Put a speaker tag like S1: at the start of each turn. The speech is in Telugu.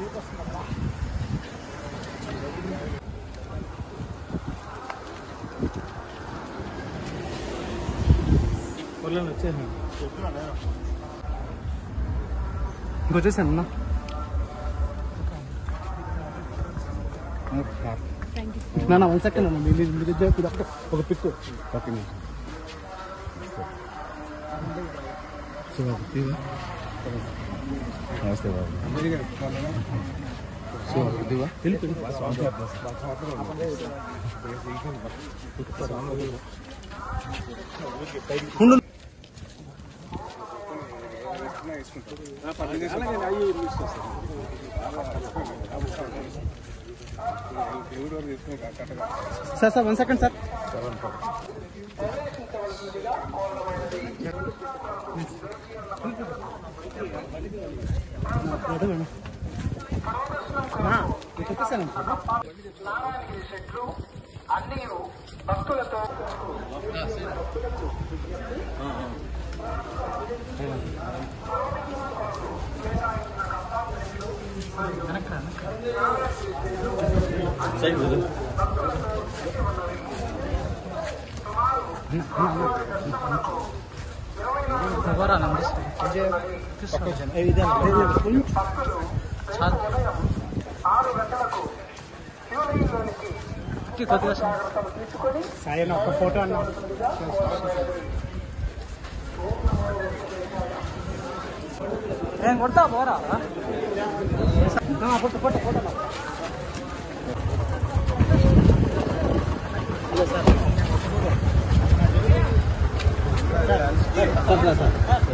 S1: ఇంకొచ్చేసాను అన్న. నా 1 సెకండ్ అన్న, మీ దగ్గర ఒక పిక్.
S2: నమస్తే బాబు.
S1: Sir 1 second sir.
S3: అన్ని భక్తులతో
S1: సాయి ఒక ఫోటో అన్న.
S4: నేను కొడతా పోరా.
S1: Photo photo photo sir.